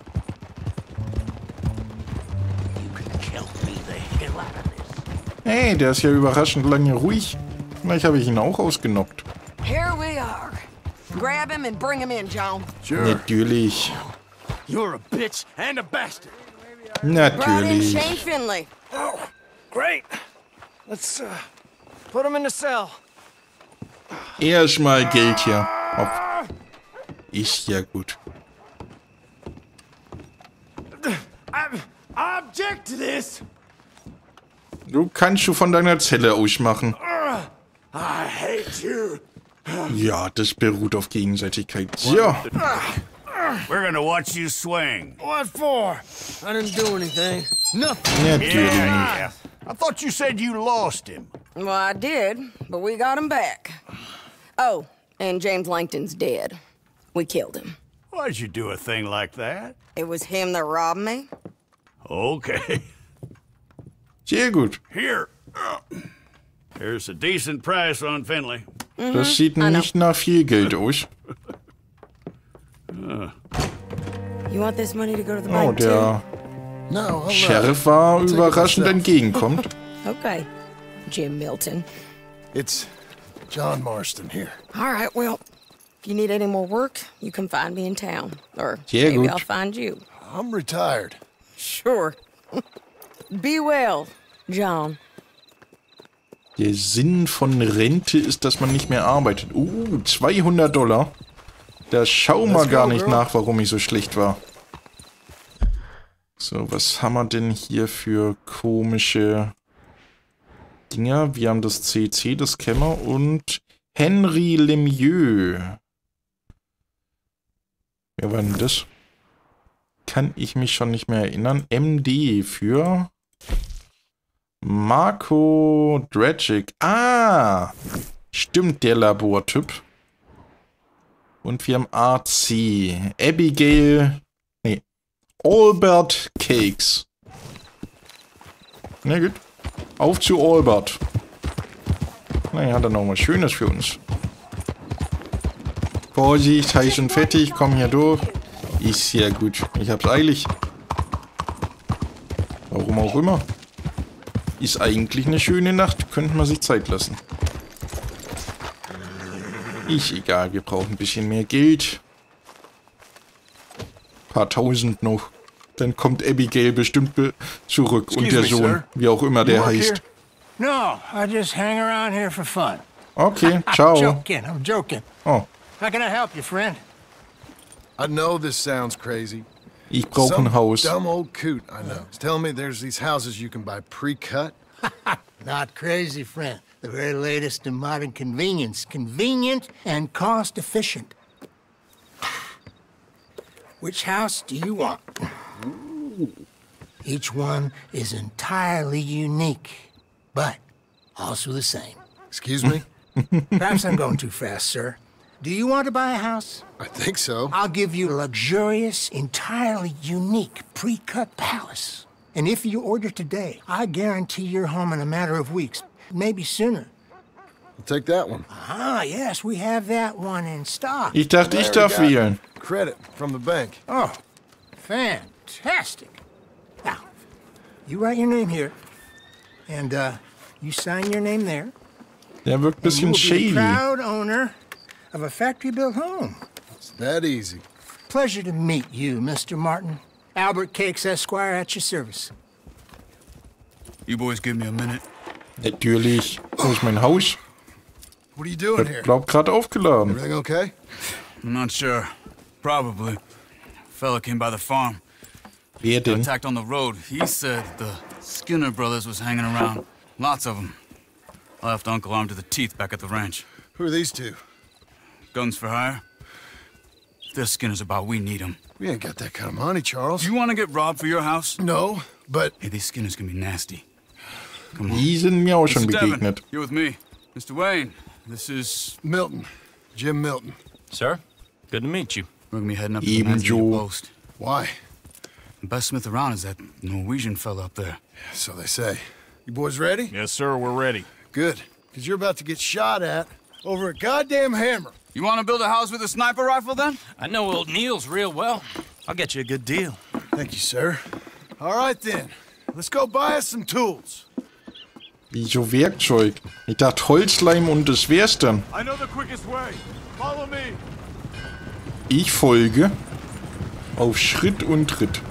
Hey, der ist ja überraschend lange ruhig. Vielleicht habe ich ihn auch ausgenockt. Here we are. Grab him and bring him in, John. Sure. Natürlich. You're a bitch and a bastard. Brought in Natürlich. Shane Finley. Oh, great. Let's put him in the cell. Erstmal Geld hier. Ist ja gut. I object to this. Du kannst du von deiner Zelle ausmachen. I hate you. Ja, das beruht auf Gegenseitigkeit. Ja. We're gonna watch you swing. What for? I didn't do anything. Nothing. Natürlich. Yeah. I thought you said you lost him. Well, I did, but we got him back. Oh, and James Langton's dead. We killed him. Why'd you do a thing like that? It was him that robbed me. Okay. Sehr gut. Here. Here's a decent price on Finley. Das sieht nicht nach viel Geld aus. You want this money to go to the Oh, bank too? der No, hold Sheriff war überraschend entgegenkommt. Okay, Jim Milton. It's John Marston here. All right, well, if you need any more work, you can find me in town. Or Sehr maybe gut. I'll find you. I'm retired. Sure. Be well, John. Der Sinn von Rente ist, dass man nicht mehr arbeitet. $200. Da schauen wir gar nicht nach, warum ich so schlecht war. So, was haben wir denn hier für komische Dinger? Wir haben das CC, das kennen wir, und Henry Lemieux. Wer war denn das? Kann ich mich schon nicht mehr erinnern. MD für Marco Dragic. Ah! Stimmt, der Labortyp. Und wir haben RC. Abigail. Nee. Albert Cakes. Na gut. Auf zu Albert. Naja, hat er noch was Schönes für uns. Vorsicht, heiß und fettig, komm hier durch. Ist ja gut. Ich hab's eilig. Warum auch immer. Ist eigentlich eine schöne Nacht. Könnte man sich Zeit lassen. Ist egal, wir brauchen ein bisschen mehr Geld. Paar tausend noch. Dann kommt Abigail bestimmt zurück. Und der Sohn, wie auch immer der heißt. No, I just hang around here for fun. Okay, ciao. I'm joking. Oh, How can I help you, friend? I know this sounds crazy. ich brauche ein Haus. Dumb old coot, I know. He's telling me there's these houses you can buy pre-cut. Not crazy, friend. The very latest in modern convenience. Convenient and cost-efficient. Which house do you want? Each one is entirely unique, but Also the same. Excuse me? Perhaps I'm going too fast, sir. Do you want to buy a house? I think so. I'll give you a luxurious, entirely unique pre-cut palace. And if you order today, I guarantee you're home in a matter of weeks, maybe sooner. I'll take that one. Ah, yes, we have that one in stock. Ich dachte, ich darf wählen. Credit from the bank. Oh, fantastic. Now, you write your name here, and you sign your name there. Der wirkt ein bisschen shady. Proud owner of a factory-built home. It's that easy. Pleasure to meet you, Mr. Martin. Albert Cakes, Esquire, at your service. You boys give me a minute. Natürlich. Wo ist mein Haus? What are you doing here? Glaub gerade aufgeladen. Everything okay? I'm not sure. Probably. Fella came by the farm. Wer denn? Attacked on the road. He said the Skinner brothers was hanging around. Lots of them. I left Uncle armed to the teeth back at the ranch. Who are these two? Guns for hire? If they're Skinner's about, we need them. We ain't got that kind of money, Charles. You want to get robbed for your house? No, but... Hey, these Skinners can be nasty. Come on. Die sind mir auch schon Mr. Devon, begegnet. you're with me. Mr. Wayne, this is... Milton. Jim Milton. Sir, good to meet you. We're gonna be heading up to the Manzanita Post. Why? The best smith around is that Norwegian fella up there. So they say. You boys ready? Yes, sir, we're ready. Good, because you're about to get shot at over a goddamn hammer. You want to build a house with a sniper rifle, then? I know old Neil's real well. I'll get you a good deal. Thank you, sir. All right, then. Let's go buy us some tools. Wieso Werkzeug? Ich dachte Holzleim und das wär's dann. I know the quickest way. Follow me. Ich folge auf Schritt und Tritt.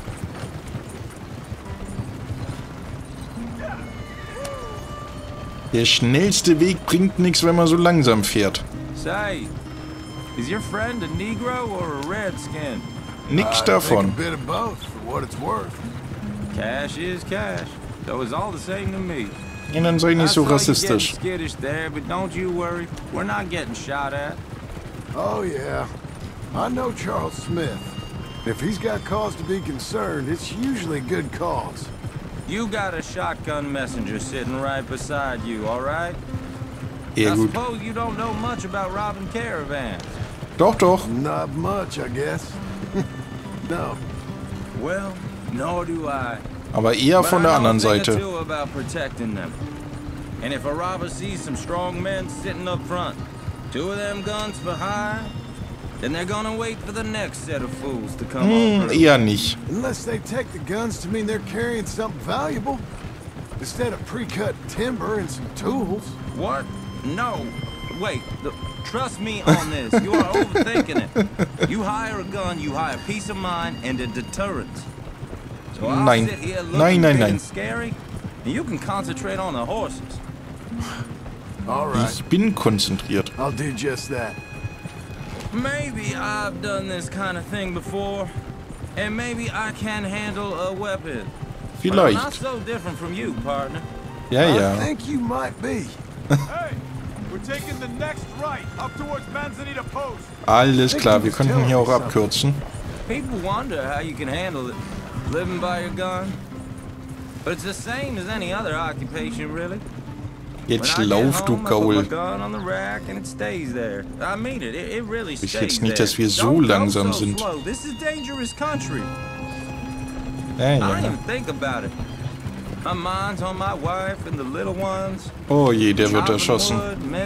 Der schnellste Weg bringt nichts, wenn man so langsam fährt. Say, is your friend a Negro or a Redskin? Nix davon. I think a bit of both, for what it's worth. Cash is cash, so it's all the same to me. Ja, dann sei nicht so rassistisch. Skittish there, but don't you worry, we're not getting shot at. Oh yeah, I know Charles Smith. If he's got cause to be concerned, it's usually good cause. You got a shotgun messenger sitting right beside you, all right? Ja, I gut. suppose you don't know much about robbing caravans. Doch, doch. Not much, I guess. No. Well, nor do I. Aber eher von der anderen Seite. About protecting them. And if a robber sees some strong men sitting up front, 2 of them guns for hire, then they're gonna wait for the next set of fools to come over. Eher nicht. Unless they take the guns to mean they're carrying something valuable. Instead of pre-cut timber and some tools. What? No. Wait. Trust me on this. You are overthinking it. You hire a gun, you hire peace of mind and a deterrent. So I'll sit here looking big and scary, and you can concentrate on the horses. All right. Ich bin konzentriert. I'll do just that. Maybe I've done this kind of thing before, and maybe I can handle a weapon. Vielleicht. But I'm not so different from you, partner. Ja, ja. I think you might be. Hey, we're taking the next right up towards Manzanita Post. Alles klar, wir könnten hier auch abkürzen. People wonder how you can handle it, living by your gun. But it's the same as any other occupation, really. Jetzt lauf, du Gaul. Ich jetzt nicht, dass wir so langsam sind. Ja, ja. Oh je, der wird erschossen.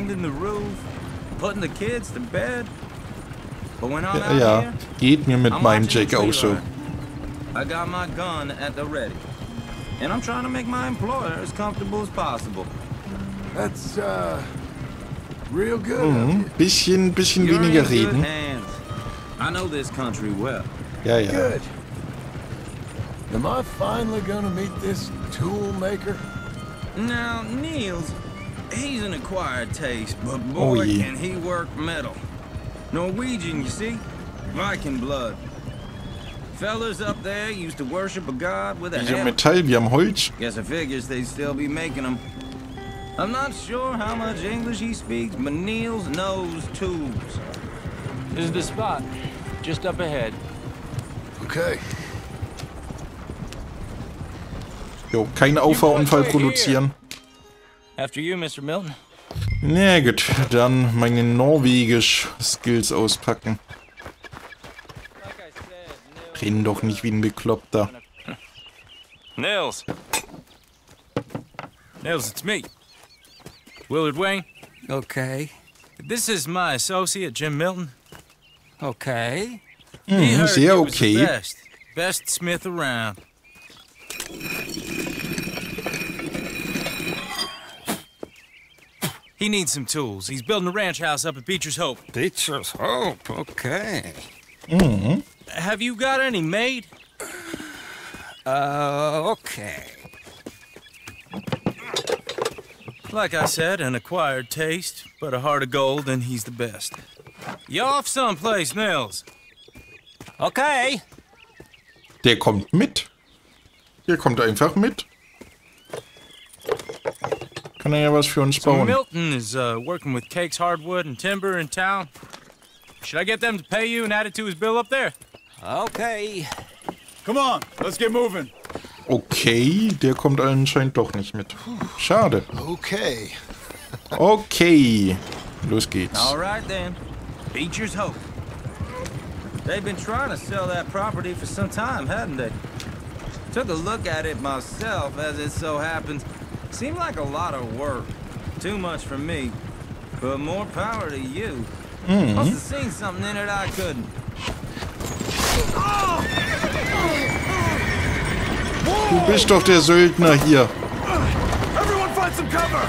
Ja, ja, geht mir mit meinem Jack auch so. I got my gun at the ready. And I'm trying to make my employer as comfortable as possible. That's, real good. Bisschen weniger reden. I know this country well. Ja, ja. Good. Am I finally gonna meet this tool maker? Now, Niels, he's an acquired taste, but boy, can he work metal. Norwegian, you see? Viking blood. Fellas up there used to worship a god with a hammer. Metall, wir haben Holz. Guess I figures they'd still be making them. I'm not sure how much English he speaks, but Niels knows tubes. This is the spot, just up ahead. Okay. Jo, keinen Auffahrunfall produzieren. After you, Mr. Milton. Na gut, dann meine Norwegisch-Skills auspacken. Renn doch nicht wie ein Bekloppter. Nils. Nils, it's me. Willard Wayne. Okay. This is my associate, Jim Milton. Okay. Sehr okay. Best smith around. He needs some tools. He's building a ranch house up at Beecher's Hope. Beecher's Hope, okay. Have you got any made? Okay. Like I said, an acquired taste, but a heart of gold, and he's the best. You off someplace, Nils? Okay. Der kommt mit. Der kommt einfach mit. Kann er ja was für uns bauen. Milton is working with Cakes Hardwood and Timber in town. Should I get them to pay you and add it to his bill up there? Okay. Come on, let's get moving. Okay, der kommt anscheinend doch nicht mit. Schade. Okay. Okay. Los geht's. All right then. Beecher's Hope. They've been trying to sell that property for some time, hadn't they? Took a look at it myself, as it so happens. Seemed like a lot of work. Too much for me. But more power to you. Must have seen something in it I couldn't. Du bist doch der Söldner hier. Everyone find some cover.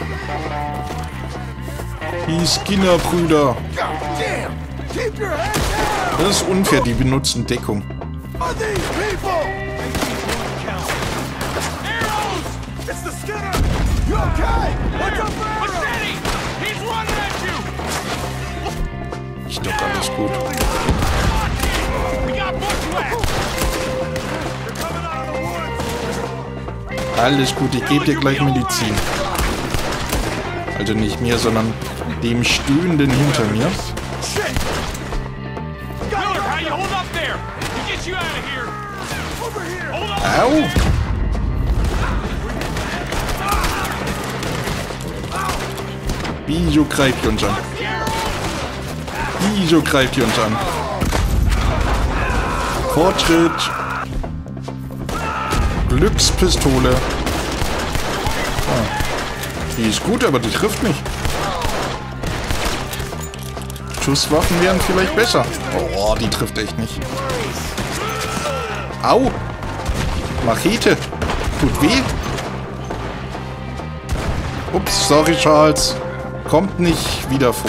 Die Skinner-Brüder. Keep your head down. Das ist unfair, die benutzen Deckung. Are these people? Arrows! It's the Skinner! You okay? What's up for Arrows? Machete! He's running at you! Ist doch alles gut. We got bushwhacked! They're coming out of the woods! Alles gut, ich gebe dir gleich Medizin. Also nicht mir, sondern dem Stöhnenden hinter mir. Au! Wieso greift ihr uns an? Wieso greift ihr uns an? Fortschritt! Glückspistole. Ah. Die ist gut, aber die trifft mich. Schusswaffen wären vielleicht besser. Oh, die trifft echt nicht. Au! Machete. Tut weh. Ups, sorry, Charles. Kommt nicht wieder vor.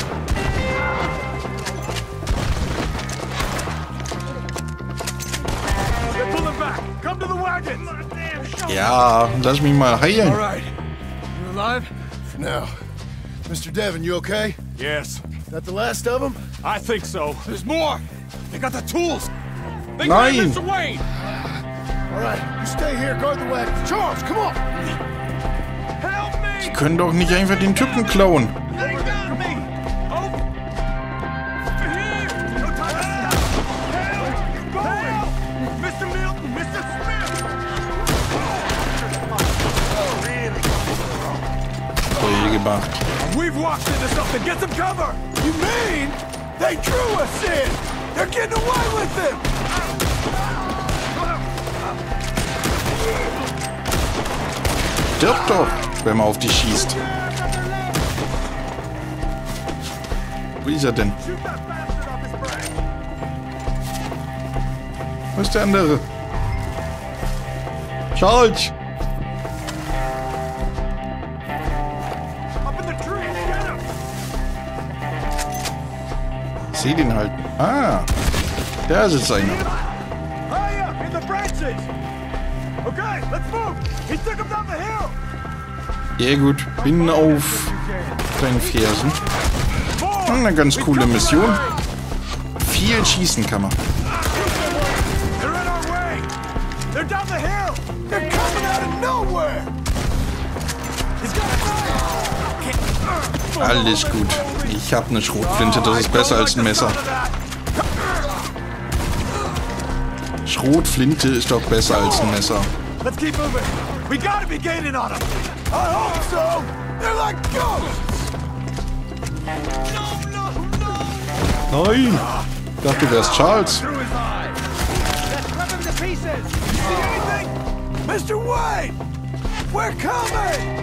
Ja, lass mich mal heilen. All right. You alive? For now. Mr. Devon, you okay? Yes. That the last of them? I think so. There's more. They got the tools. They Nein. grabbed Mr. Wayne. All right, you stay here, guard the wagons. Charles, come on. Help me. Die können doch nicht einfach den Typen klauen. They got me. Oh. For here. No time to stop. Help. Help. Mr. Milton. Mr. Smith. Toll gemacht. We've walked into something. Get some cover. You mean they drew us in? They're getting away with it. Stirb doch, wenn man auf dich schießt. Wo ist er denn? Wo ist der andere? Charles! Ich seh den halt. Ah, da ist es einer. Hurry up in the branches. Okay, let's move. He took him down the hill. Ja gut, bin auf deinen Fersen. Eine ganz coole Mission. Viel schießen kann man. They're in our way. They're down the hill. They're coming out of nowhere. He's got a Alles gut. Ich habe eine Schrotflinte, das ist besser als ein Messer. Schrotflinte ist doch besser als ein Messer. Let's keep moving. We gotta be gaining on him. I hope so! They're like ghosts! Nein! Ich dachte, du wärst Charles. Mr. Wayne! We're coming!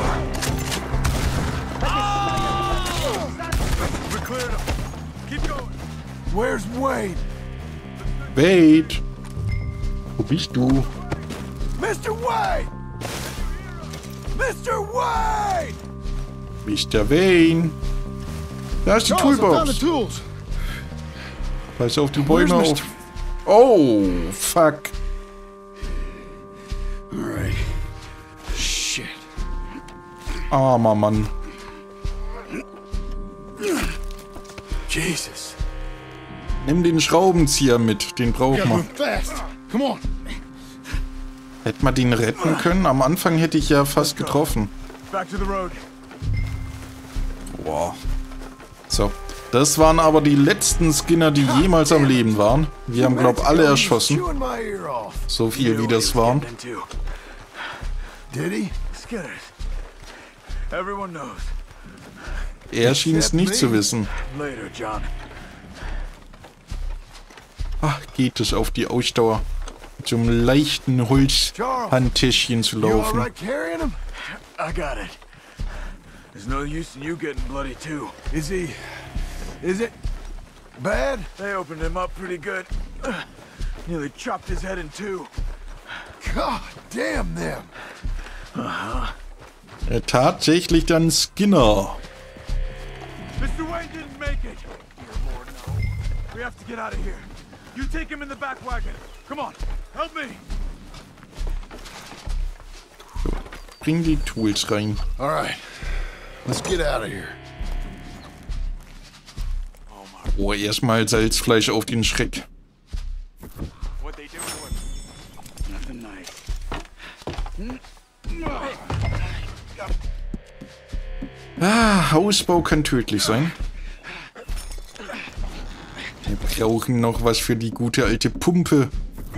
We're cleared up. Keep going. Where's Wayne? Wait! Wo bist du? Mr. Wayne! Mr. Wayne! Mr. Wayne! Da ist die Toolbox. Tools. Pass auf die Bäume auf. Oh, fuck. Alright. Shit. Armer Mann. Jesus. Nimm den Schraubenzieher mit, den braucht man. Come on. Hätte man den retten können? Am Anfang hätte ich ja fast getroffen. Back to the road. Boah. So. Das waren aber die letzten Skinner, die jemals am Leben waren. Wir haben, glaub ich, alle erschossen. So viel wie das waren. Er schien es nicht zu wissen. Ach, geht es auf die Ausdauer. Mit so einem leichten Holzhandtäschchen zu laufen. I got it. There's no use in you getting bloody too. Is it bad? They opened him up pretty good. Nearly chopped his head in two. God damn them. Tatsächlich dann Skinner. Mr. Wayne didn't make it. Dear Lord, no. We have to get out of here. You take him in the back wagon. Come on, help me. Bring die Tools rein. All right, let's get out of here. Oh, erstmal Salzfleisch auf den Schreck. Ah, Hausbau kann tödlich sein. Wir brauchen noch was für die gute alte Pumpe.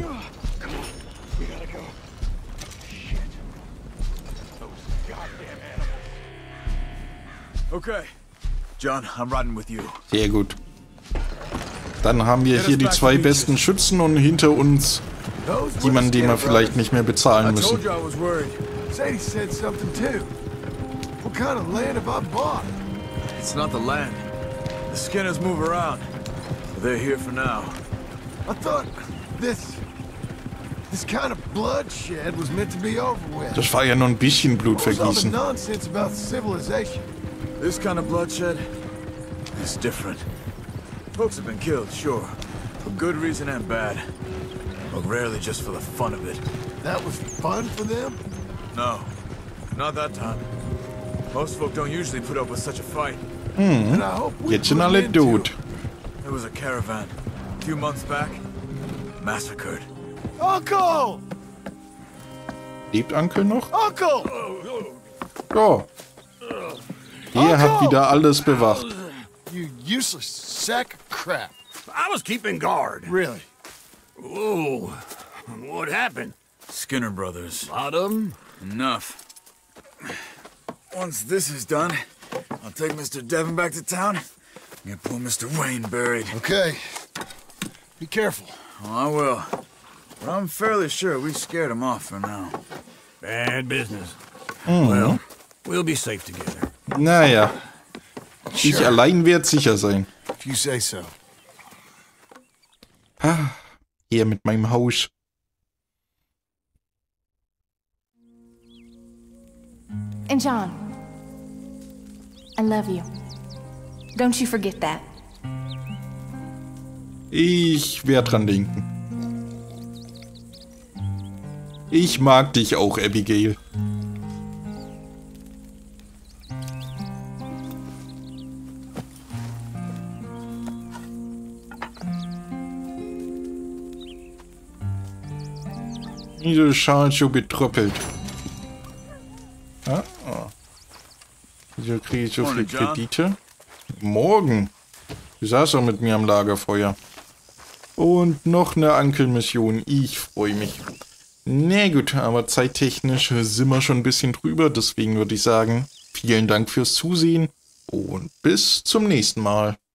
Okay. John, I'm riding with you. Sehr gut. Dann haben wir hier die zwei besten Schützen und hinter uns jemanden, den wir vielleicht nicht mehr bezahlen müssen. Sadie said something too. What kind of land have I bought? It's not the land. The Skinners move around. They're here for now. I thought this kind of bloodshed was meant to be over with. Das war ja nur ein bisschen Blutvergießen. Nonsense about civilization. This kind of bloodshed is different. Folks have been killed, sure, for good reason and bad, but rarely just for the fun of it. That was fun for them? No, not that time. Most folk don't usually put up with such a fight. Jetzt sind alle tot. There was a caravan, a few months back, massacred. Uncle! Lebt Uncle noch? Uncle! Ja. Er hat wieder alles bewacht. You useless sack of crap. I was keeping guard. Really? Whoa. What happened? Skinner brothers. A lot of them? Enough. Once this is done, I'll take Mr. Devon back to town and get poor Mr. Wayne buried. Okay. Be careful. Oh, I will. But I'm fairly sure we scared him off for now. Bad business. Well, we'll be safe together. Naja. Ich allein werde sicher sein. If you say so. Ah, hier mit meinem Haus. And John, I love you. Don't you forget that. Ich werde dran denken. Ich mag dich auch, Abigail. Diese Schale so betröppelt. Ah, oh. Wieso kriege ich so viele Kredite? Morgen. Du saßt doch mit mir am Lagerfeuer. Und noch eine Ankelmission. Ich freue mich. Na gut, aber zeittechnisch sind wir schon ein bisschen drüber, deswegen würde ich sagen, vielen Dank fürs Zusehen und bis zum nächsten Mal.